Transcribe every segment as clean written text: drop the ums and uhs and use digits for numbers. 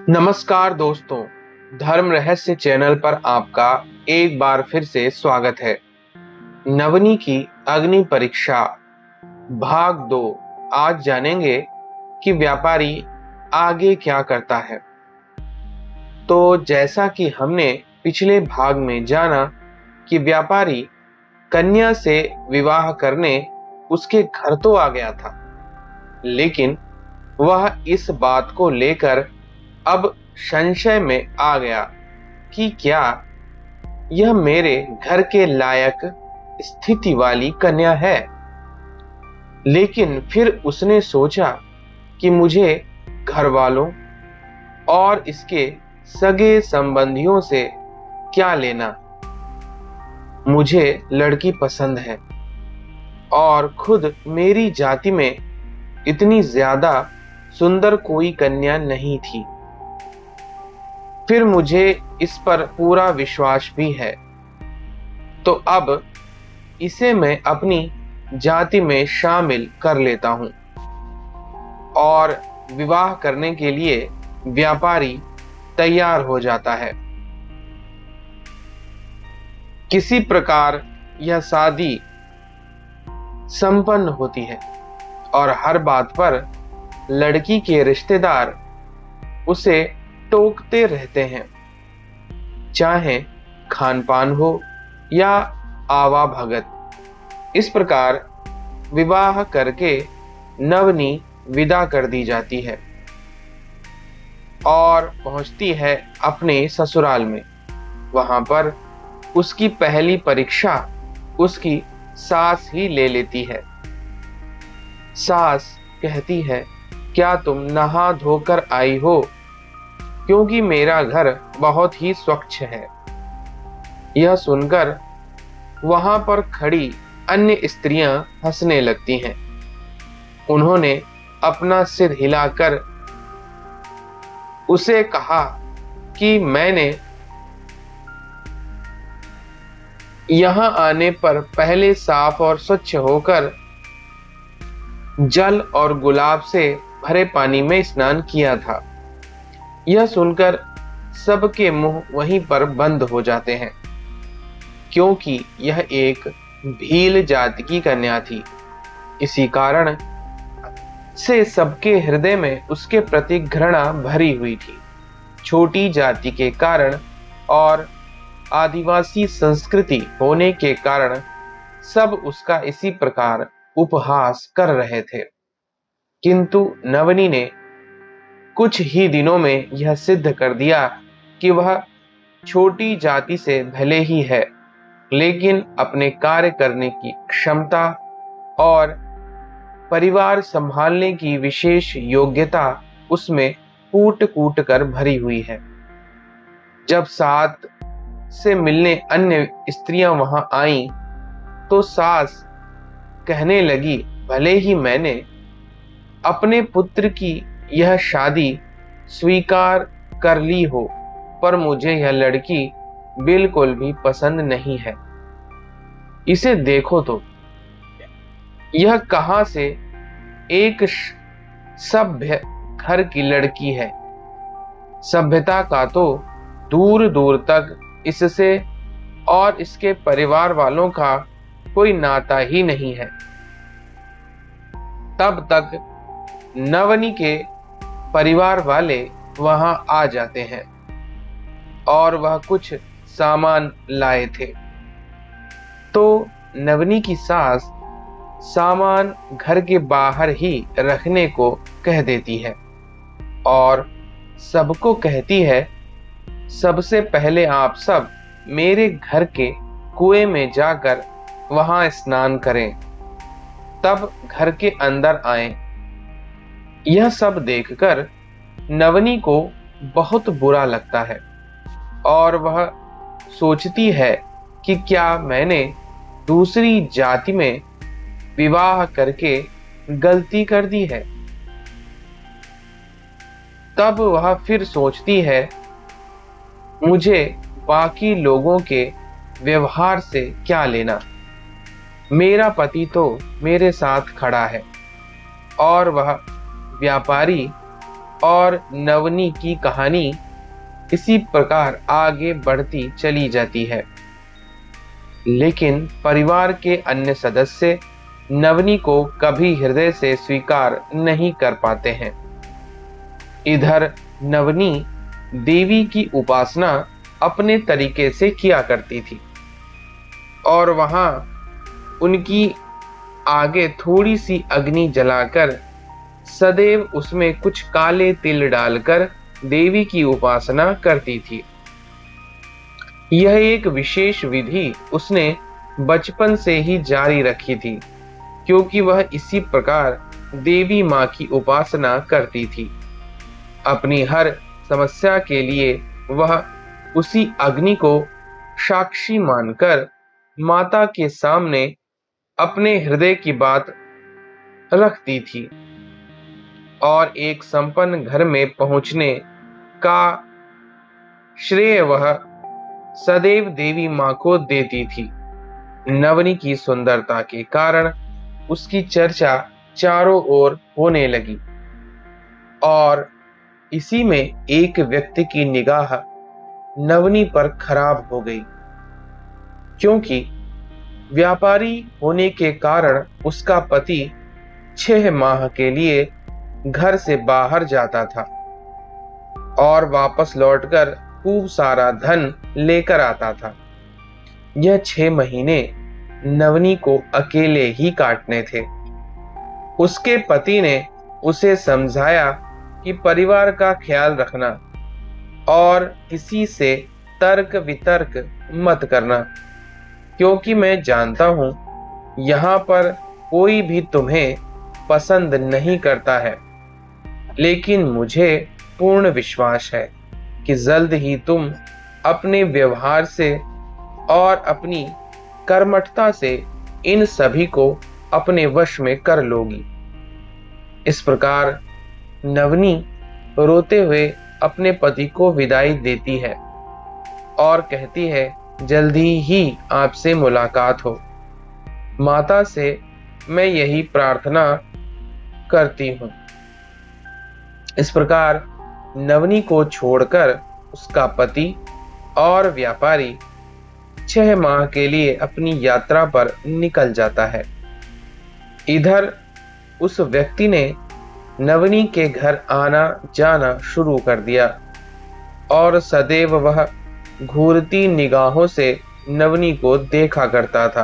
नमस्कार दोस्तों, धर्म रहस्य चैनल पर आपका एक बार फिर से स्वागत है। नवनी की अग्नि परीक्षा भाग 2। आज जानेंगे कि व्यापारी आगे क्या करता है। तो जैसा कि हमने पिछले भाग में जाना कि व्यापारी कन्या से विवाह करने उसके घर तो आ गया था, लेकिन वह इस बात को लेकर अब संशय में आ गया कि क्या यह मेरे घर के लायक स्थिति वाली कन्या है। लेकिन फिर उसने सोचा कि मुझे घर वालों और इसके सगे संबंधियों से क्या लेना। मुझे लड़की पसंद है और खुद मेरी जाति में इतनी ज्यादा सुंदर कोई कन्या नहीं थी। फिर मुझे इस पर पूरा विश्वास भी है, तो अब इसे मैं अपनी जाति में शामिल कर लेता हूं। और विवाह करने के लिए व्यापारी तैयार हो जाता है। किसी प्रकार यह शादी संपन्न होती है और हर बात पर लड़की के रिश्तेदार उसे टोकते रहते हैं, चाहे खान पान हो या आवाभगत। इस प्रकार विवाह करके नवनी विदा कर दी जाती है और पहुंचती है अपने ससुराल में। वहां पर उसकी पहली परीक्षा उसकी सास ही ले लेती है। सास कहती है, क्या तुम नहा धोकर आई हो, क्योंकि मेरा घर बहुत ही स्वच्छ है। यह सुनकर वहां पर खड़ी अन्य स्त्रियां हंसने लगती हैं। उन्होंने अपना सिर हिलाकर उसे कहा कि मैंने यहां आने पर पहले साफ और स्वच्छ होकर जल और गुलाब से भरे पानी में स्नान किया था। यह सुनकर सबके मुंह वहीं पर बंद हो जाते हैं, क्योंकि यह एक भील जाति की कन्या थी। इसी कारण से सबके हृदय में उसके प्रति घृणा भरी हुई थी। छोटी जाति के कारण और आदिवासी संस्कृति होने के कारण सब उसका इसी प्रकार उपहास कर रहे थे। किंतु नवनी ने कुछ ही दिनों में यह सिद्ध कर दिया कि वह छोटी जाति से भले ही है, लेकिन अपने कार्य करने की क्षमता और परिवार संभालने की विशेष योग्यता उसमें कूट कूट कर भरी हुई है। जब सास से मिलने अन्य स्त्रियां वहां आईं, तो सास कहने लगी, भले ही मैंने अपने पुत्र की यह शादी स्वीकार कर ली हो, पर मुझे यह लड़की बिल्कुल भी पसंद नहीं है। इसे देखो तो, यह कहां से एक सभ्य घर की लड़की है। सभ्यता का तो दूर दूर तक इससे और इसके परिवार वालों का कोई नाता ही नहीं है। तब तक नवनी के परिवार वाले वहां आ जाते हैं और वह कुछ सामान लाए थे। तो नवनी की सास सामान घर के बाहर ही रखने को कह देती है और सबको कहती है, सबसे पहले आप सब मेरे घर के कुएं में जाकर वहां स्नान करें, तब घर के अंदर आएं। यह सब देखकर नवनी को बहुत बुरा लगता है और वह सोचती है कि क्या मैंने दूसरी जाति में विवाह करके गलती कर दी है। तब वह फिर सोचती है, मुझे बाकी लोगों के व्यवहार से क्या लेना। मेरा पति तो मेरे साथ खड़ा है और वह व्यापारी और नवनी की कहानी इसी प्रकार आगे बढ़ती चली जाती है। लेकिन परिवार के अन्य सदस्य नवनी को कभी हृदय से स्वीकार नहीं कर पाते हैं। इधर नवनी देवी की उपासना अपने तरीके से किया करती थी और वहां उनकी आगे थोड़ी सी अग्नि जलाकर सदैव उसमें कुछ काले तिल डालकर देवी की उपासना करती थी। यह एक विशेष विधि उसने बचपन से ही जारी रखी थी, क्योंकि वह इसी प्रकार देवी माँ की उपासना करती थी। अपनी हर समस्या के लिए वह उसी अग्नि को साक्षी मानकर माता के सामने अपने हृदय की बात रखती थी और एक संपन्न घर में पहुंचने का श्रेय वह सदैव देवी माँ को देती थी। नवनी की सुंदरता के कारण उसकी चर्चा चारों ओर होने लगी और इसी में एक व्यक्ति की निगाह नवनी पर खराब हो गई, क्योंकि व्यापारी होने के कारण उसका पति 6 माह के लिए घर से बाहर जाता था और वापस लौटकर खूब सारा धन लेकर आता था। यह 6 महीने नवनी को अकेले ही काटने थे। उसके पति ने उसे समझाया कि परिवार का ख्याल रखना और किसी से तर्क वितर्क मत करना, क्योंकि मैं जानता हूं यहाँ पर कोई भी तुम्हें पसंद नहीं करता है, लेकिन मुझे पूर्ण विश्वास है कि जल्द ही तुम अपने व्यवहार से और अपनी कर्मठता से इन सभी को अपने वश में कर लोगी। इस प्रकार नवनी रोते हुए अपने पति को विदाई देती है और कहती है, जल्दी ही आपसे मुलाकात हो। माता से मैं यही प्रार्थना करती हूँ। इस प्रकार नवनी को छोड़कर उसका पति और व्यापारी 6 माह के लिए अपनी यात्रा पर निकल जाता है। इधर उस व्यक्ति ने नवनी के घर आना जाना शुरू कर दिया और सदैव वह घूरती निगाहों से नवनी को देखा करता था।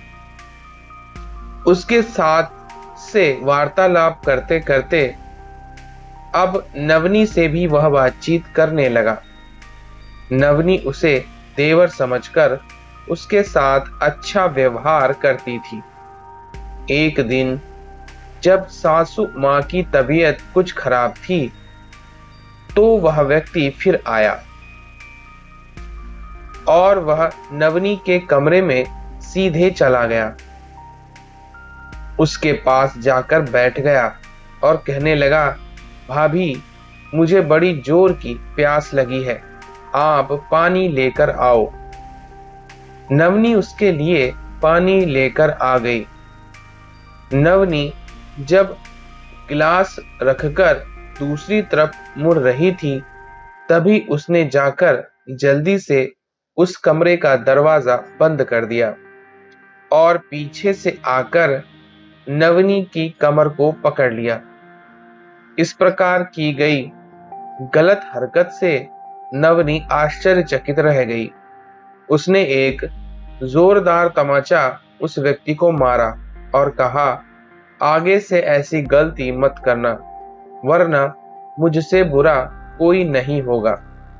उसके साथ से वार्तालाप करते करते अब नवनी से भी वह बातचीत करने लगा। नवनी उसे देवर समझकर उसके साथ अच्छा व्यवहार करती थी। एक दिन जब सासू माँ की तबीयत कुछ खराब थी, तो वह व्यक्ति फिर आया और वह नवनी के कमरे में सीधे चला गया। उसके पास जाकर बैठ गया और कहने लगा, भाभी, मुझे बड़ी जोर की प्यास लगी है, आप पानी लेकर आओ। नवनी उसके लिए पानी लेकर आ गई। नवनी जब गिलास रखकर दूसरी तरफ मुड़ रही थी, तभी उसने जाकर जल्दी से उस कमरे का दरवाजा बंद कर दिया और पीछे से आकर नवनी की कमर को पकड़ लिया। इस प्रकार की गई गलत हरकत से नवनी आश्चर्यचकित रह गई। उसने एक जोरदार तमाचा उस व्यक्ति को मारा और कहा, आगे से ऐसी गलती मत करना, वरना मुझसे बुरा कोई नहीं होगा।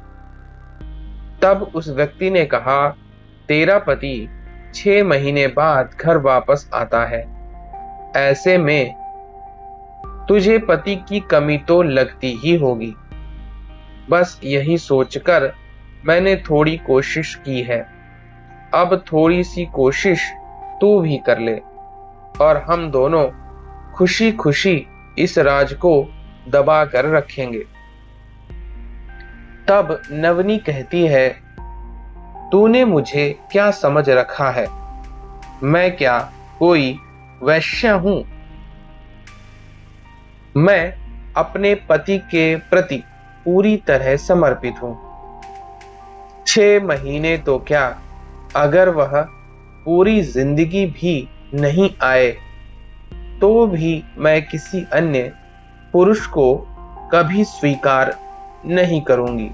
तब उस व्यक्ति ने कहा, तेरा पति 6 महीने बाद घर वापस आता है, ऐसे में तुझे पति की कमी तो लगती ही होगी। बस यही सोचकर मैंने थोड़ी कोशिश की है। अब थोड़ी सी कोशिश तू भी कर ले और हम दोनों खुशी खुशी इस राज को दबा कर रखेंगे। तब नवनी कहती है, तूने मुझे क्या समझ रखा है? मैं क्या कोई वैश्य हूं? मैं अपने पति के प्रति पूरी तरह समर्पित हूं। 6 महीने तो क्या, अगर वह पूरी जिंदगी भी नहीं आए तो भी मैं किसी अन्य पुरुष को कभी स्वीकार नहीं करूंगी।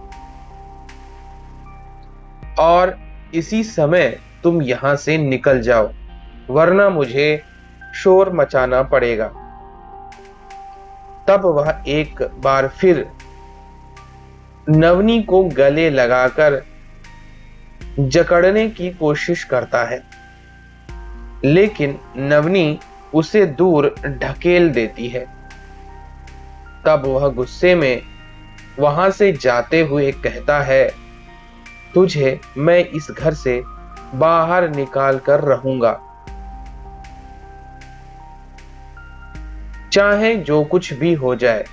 और इसी समय तुम यहां से निकल जाओ, वरना मुझे शोर मचाना पड़ेगा। तब वह एक बार फिर नवनी को गले लगाकर जकड़ने की कोशिश करता है, लेकिन नवनी उसे दूर ढकेल देती है। तब वह गुस्से में वहां से जाते हुए कहता है, तुझे मैं इस घर से बाहर निकाल कर रहूंगा, चाहे जो कुछ भी हो जाए।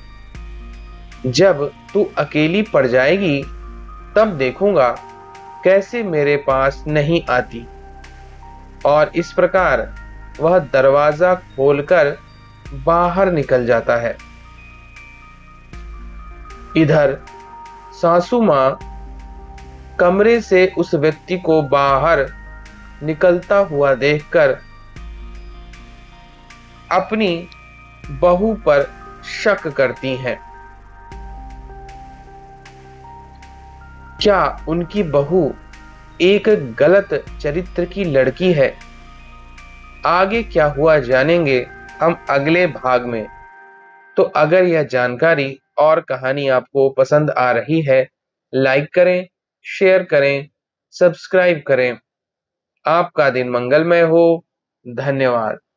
जब तू अकेली पड़ जाएगी तब देखूंगा कैसे मेरे पास नहीं आती। और इस प्रकार वह दरवाजा खोलकर बाहर निकल जाता है। इधर सासू मां कमरे से उस व्यक्ति को बाहर निकलता हुआ देखकर अपनी बहू पर शक करती हैं। क्या उनकी बहू एक गलत चरित्र की लड़की है? आगे क्या हुआ जानेंगे हम अगले भाग में। तो अगर यह जानकारी और कहानी आपको पसंद आ रही है, लाइक करें, शेयर करें, सब्सक्राइब करें। आपका दिन मंगलमय हो। धन्यवाद।